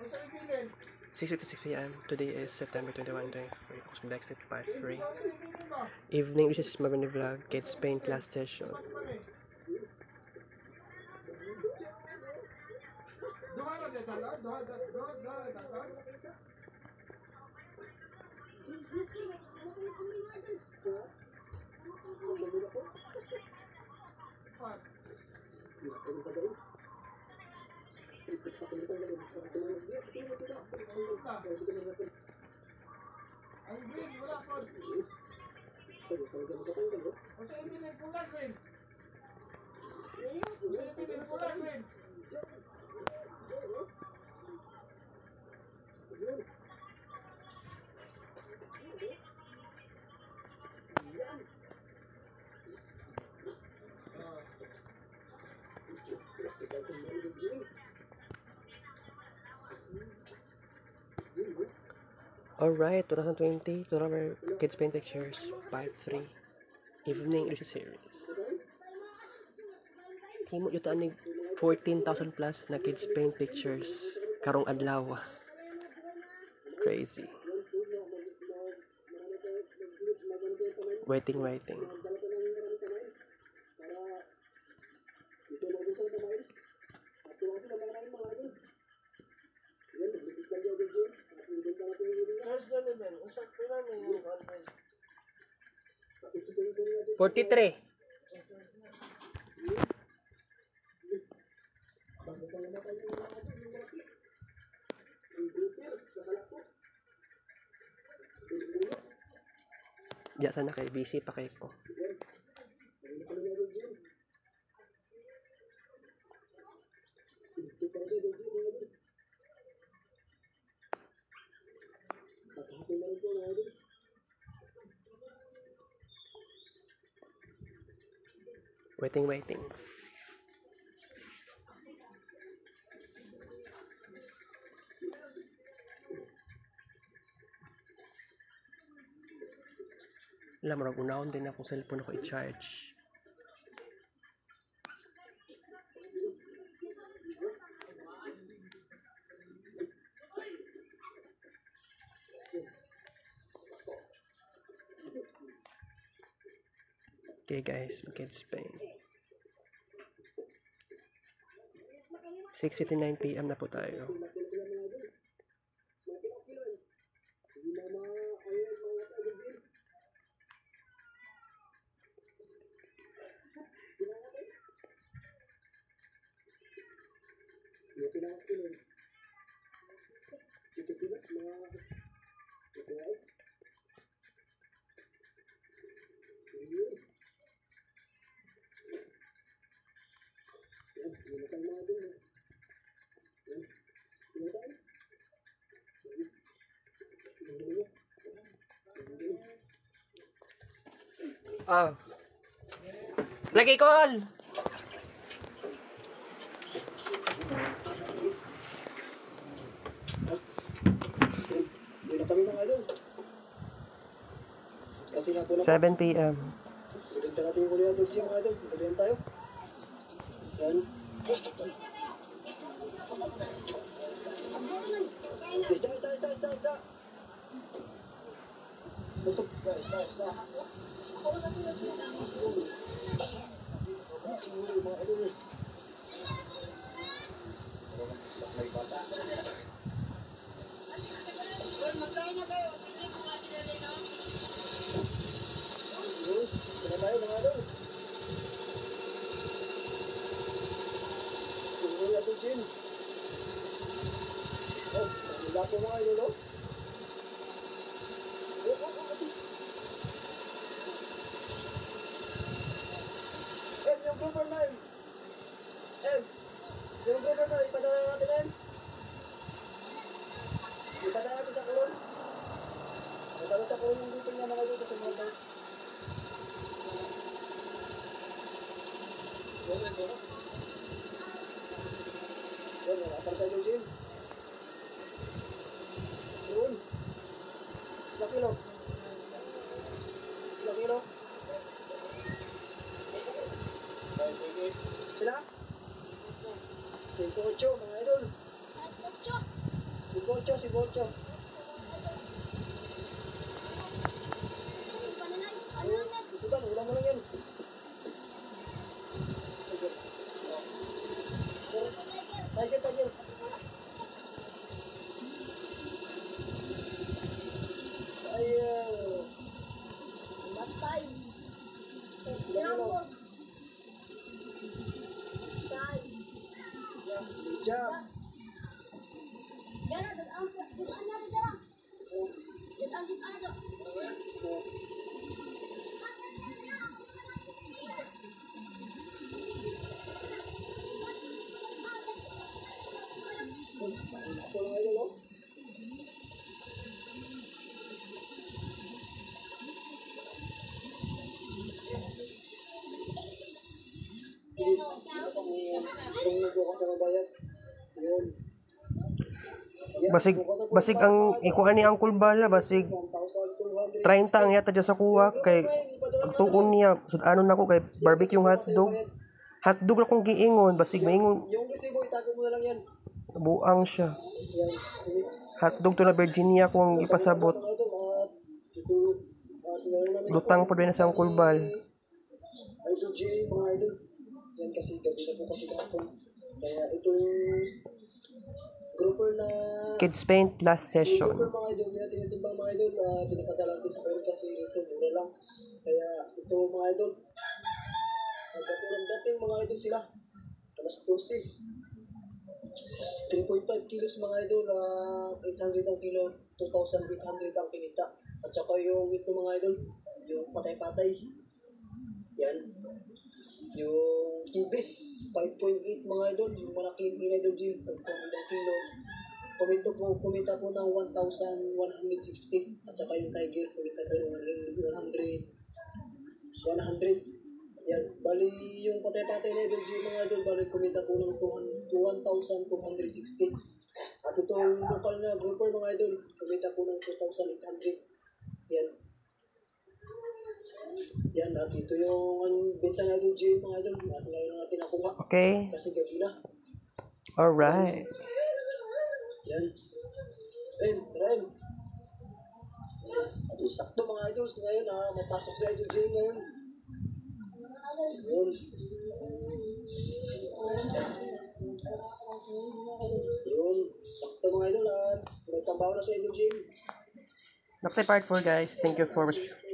6:56 p.m. Today is September 21, 2023. Ako sa Black Step Part 3. Evening, this is Marvin Vlog. Kids Paint Class Session. Ang green, wala po. Kasi ibinin pula, green. Kasi ibinin pula, green. Alright, 2020, November Kids Paint Pictures, Part 3. Evening Illusion Series. Himo yuta ni 14,000 plus na Kids Paint Pictures karong adlaw. Crazy. Waiting. Usap ko lang yung 43. Diya sana kay busy pa kay ko. Waiting. Alam mo, unahon din akong cellphone ako i-charge. Okay guys, Kids Paint. 6:59 p.m. na po tayo. Oh. Lagi call. Kasi nga po na 7 p.m. Pinagda natin yung kulina doon siya mga idol. Pinabihan tayo. Yan. Isda. Tutok. Isda. Mga idol. May bata. Magkain na kayo. Kaya tayo mga idol. Tingnan natin Jim. Oh, wala po mga idol oh. Yung grouper na yun. Yung grouper na, ipadala natin yun. Ipadala natin sa kulon. Ipadala sa kulon yung grouper niya mga idol kasi mga idol. Yun, para sa iyo, Jim. Yun. Ilang kilo? Sila? 5-8 mga idol. 5-8 si Bocho. Sudan, ulang mo lang yan. Tiger. Ayaw. Matay. Ramos. Tay. Good job. Dara, dadaan natin, Dara. Dadaan si Ano. Ako lang idol, oh. Kung nagbukas na mabayad, yun. Basig ang ikuan ni Uncle Bala, basig 30 ang yata dyan sa kuha kay pagtuon niya sud-ano nako kay barbecue hotdog. Hotdog na kong giingon, basig maingon Yung resibo, itago mo na lang yan. buang siya. Yan, sige. Hotdog to na Virginia kung ipasabot. Mga idol, at ito, at ngayon namin Lutang po din sa Uncle Bal. Idol J, mga idol. Yan kasi gabi na po kasi kapon. Kaya ito yung grouper na Kids Paint last yung session. grouper mga idol, hindi natin itimbang mga idol. Pinapadala natin sa kayo kasi ito mura lang. Kaya ito mga idol, nagkapulang dating mga idol sila. Alas 12. 3.5 kilos mga idol, 800 ang kilo, 2,800 ang kinita. At saka yung ito mga idol, yung patay-patay. Yan. Yung TV, 5.8 mga idol, yung malaking mga idol gym, 200 ang kilo. Kumita po ng 1,160. At saka yung Tiger, kumita po ng 100. Yan, bali yung patay-patay na idol gym mga idol, bali kumita po ng 1,260. At itong local na grouper mga idol, kumita po ng 2,800. Yan. Yan, at ito yung benta na idol gym mga idol. At ngayon natin nakuha. Okay. Kasi gabi na. Alright. Yan. Ren. At sakto mga idols ngayon mapasok sa idol gym ngayon. Yun. Yun. Sakto mga idol at may pambawa na sa idol gym. That's part 4 guys. Thank you for